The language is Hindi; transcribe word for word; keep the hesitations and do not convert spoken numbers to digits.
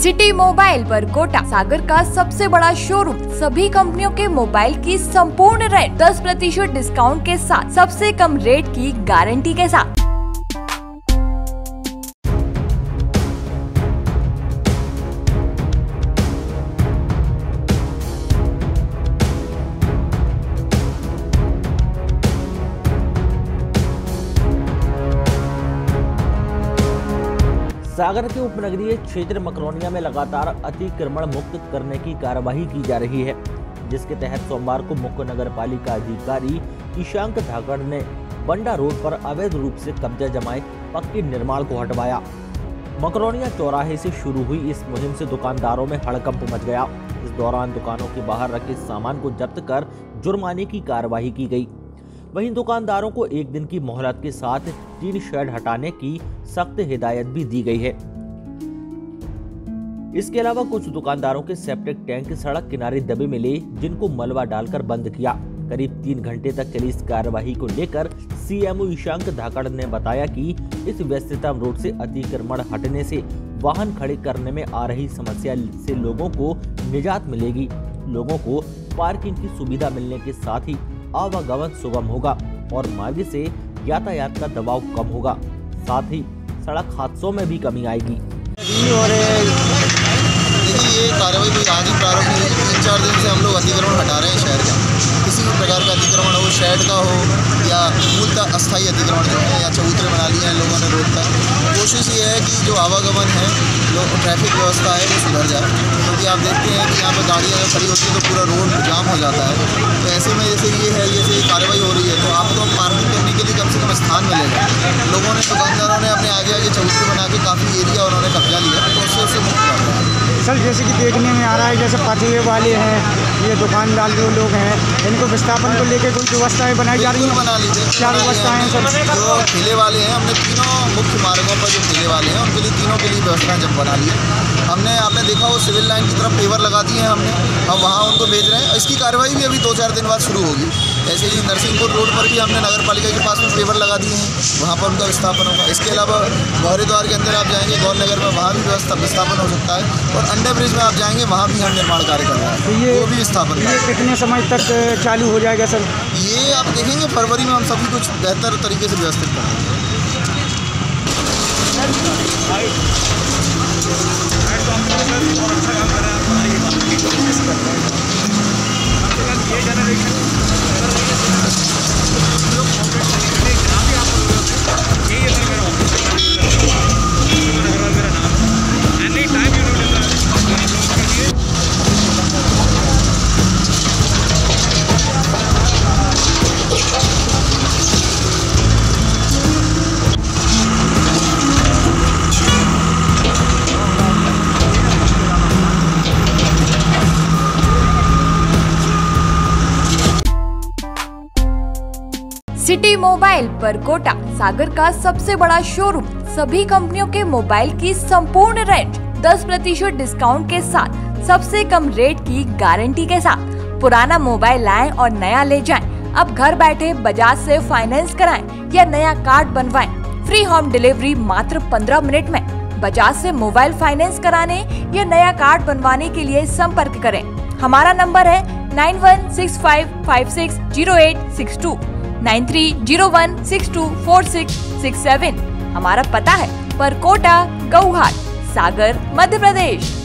सिटी मोबाइल पर कोटा सागर का सबसे बड़ा शोरूम, सभी कंपनियों के मोबाइल की संपूर्ण रेट दस प्रतिशत डिस्काउंट के साथ सबसे कम रेट की गारंटी के साथ। सागर के उपनगरीय क्षेत्र मकरोनिया में लगातार अतिक्रमण मुक्त करने की कार्यवाही की जा रही है, जिसके तहत सोमवार को मुख्य नगर पालिका अधिकारी ईशांक धाकड़ ने बंडा रोड पर अवैध रूप से कब्जा जमाए पक्के निर्माण को हटवाया। मकरोनिया चौराहे से शुरू हुई इस मुहिम से दुकानदारों में हड़कंप मच गया। इस दौरान दुकानों के बाहर रखे सामान को जब्त कर जुर्माने की कार्यवाही की गई। वहीं दुकानदारों को एक दिन की मोहलत के साथ टीन शेड हटाने की सख्त हिदायत भी दी गई है। इसके अलावा कुछ दुकानदारों के सेप्टिक टैंक सड़क किनारे दबे मिले, जिनको मलबा डालकर बंद किया। करीब तीन घंटे तक चली इस कार्यवाही को लेकर सीएमओ ईशांक धाकड़ ने बताया कि इस व्यस्ततम रोड से अतिक्रमण हटने से वाहन खड़े करने में आ रही समस्या से लोगों को निजात मिलेगी। लोगों को पार्किंग की सुविधा मिलने के साथ ही आवागमन सुगम होगा और मार्ग से यातायात का दबाव कम होगा, साथ ही सड़क हादसों में भी कमी आएगी। और ये कार्रवाई कोई आज ही प्रारंभ हुई। तीन चार दिन से हम लोग अतिक्रमण हटा रहे हैं शहर का। किसी भी प्रकार का अतिक्रमण हो, शेड का हो या मूलतः अस्थायी अतिक्रमण जो है या चबूतरे बना लिए हैं लोगों ने रोड पर। कोशिश ये है कि जो आवागमन है, जो ट्रैफिक व्यवस्था है वो सुधर जाए, क्योंकि आप देखते हैं कि यहाँ पर गाड़ियाँ जब खड़ी होती है तो पूरा रोड जाम हो जाता है। तो ऐसे में जैसे ये है, जैसे कार्रवाई हो रही है तो आपको पार्किंग करने के लिए कम से कम स्थान मिलेगा। लोगों ने, दुकानदारों ने अपने आगे आगे चबूतरे बना के काफ़ी एरिया उन्होंने कब्जा लिया, तो उससे उससे मुक्त कर रहा है। सर, जैसे कि देखने में आ रहा है, जैसे पाठवे वाले हैं, ये दुकानदार जो लोग हैं, इनको विस्थापन को लेकर कोई व्यवस्थाएं बनाई जा रही हैं। बना लीजिए, क्या व्यवस्थाएं हैं सर? जो ठेले वाले हैं, हमने तीनों मुख्य मार्गों पर जो ठेले वाले हैं उनके लिए तीनों के लिए व्यवस्था जब बना ली है। हमने आपने देखा वो सिविल लाइन की तरफ पेवर लगा दिए हैं हमने, अब वहाँ उनको भेज रहे हैं। इसकी कार्रवाई भी अभी दो चार दिन बाद शुरू होगी। ऐसे ही नरसिंहपुर रोड पर भी हमने नगर पालिका के पास में पेवर लगा दिए हैं, वहाँ पर उनका विस्थापन होगा। इसके अलावा गौरी द्वार के अंदर आप जाएंगे गौर नगर में, वहाँ भी व्यवस्था विस्थापन हो सकता है। और अंडर ब्रिज में आप जाएंगे, वहाँ भी हम निर्माण कार्य कर रहे हैं, तो ये वो भी विस्थापन। ये कितने समय तक चालू हो जाएगा सर? ये आप देखेंगे फरवरी में हम सभी कुछ बेहतर तरीके से व्यवस्थित करेंगे। सिटी मोबाइल पर कोटा सागर का सबसे बड़ा शोरूम, सभी कंपनियों के मोबाइल की संपूर्ण रेट दस प्रतिशत डिस्काउंट के साथ सबसे कम रेट की गारंटी के साथ। पुराना मोबाइल लाएं और नया ले जाएं। अब घर बैठे बजाज से फाइनेंस कराएं या नया कार्ड बनवाएं। फ्री होम डिलीवरी मात्र पंद्रह मिनट में। बजाज से मोबाइल फाइनेंस कराने या नया कार्ड बनवाने के लिए संपर्क करें। हमारा नंबर है nine one six five five six zero eight six two nine three zero one six two four six six seven. हमारा पता है परकोटा, गौघाट, सागर, मध्य प्रदेश।